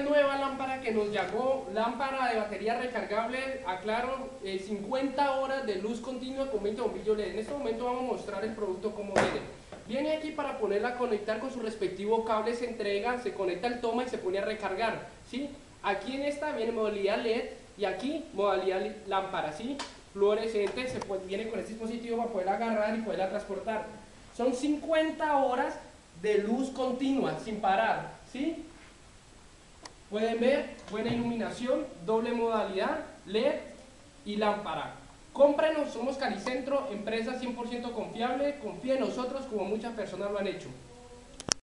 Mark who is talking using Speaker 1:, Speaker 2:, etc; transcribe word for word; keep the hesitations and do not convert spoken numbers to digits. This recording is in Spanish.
Speaker 1: nueva lámpara que nos llegó, lámpara de batería recargable, aclaro, eh, cincuenta horas de luz continua con veinte bombillos L E D. En este momento vamos a mostrar el producto como viene. Viene aquí para ponerla a conectar con su respectivo cable, se entrega, se conecta al toma y se pone a recargar, ¿sí? Aquí en esta viene modalidad L E D y aquí modalidad lámpara, ¿sí? Fluorescente, se puede, viene con este dispositivo para poderla agarrar y poderla transportar. Son cincuenta horas de luz continua, sin parar, ¿sí? Pueden ver, buena iluminación, doble modalidad, L E D y lámpara. Cómprenos, somos Calicentro, empresa cien por ciento confiable, confía en nosotros como muchas personas lo han hecho.